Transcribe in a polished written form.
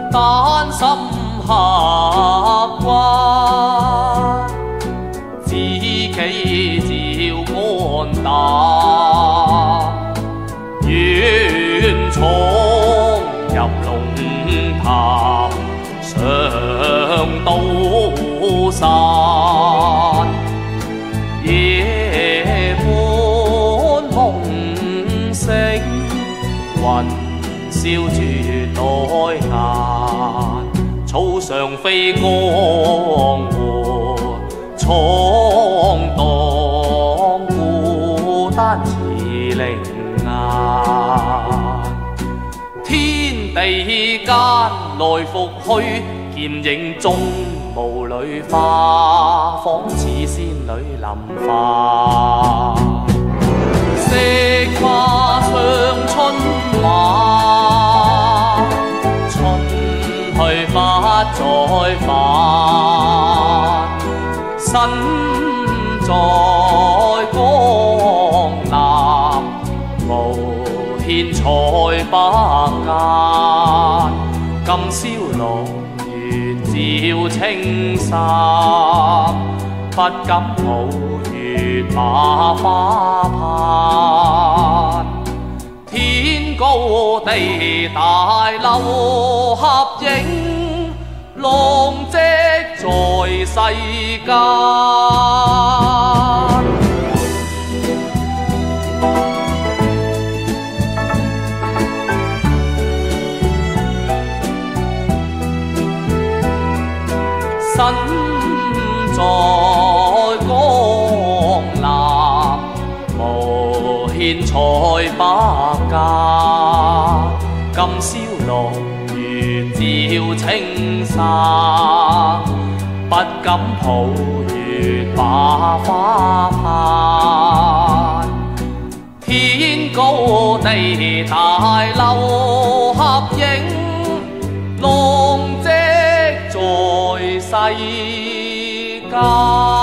丹心合骨，知己照肝胆，願闖入龍潭，上刀山。夜半夢醒，雲燒住對眼，草上飛江湖，闖蕩孤單似靈顏。天地間來復去，劍影中霧裏花，仿似仙女臨化。惜花上春晚，春去不再返。身在江南，無獻彩百間。今宵落月照青山，不敢抱月把花盼。天高地大樓合影，浪跡在世間。身在江南，無獻彩百間。今宵落月照青山，不敢抱月把花盼。天高地大樓合影，浪跡在世間。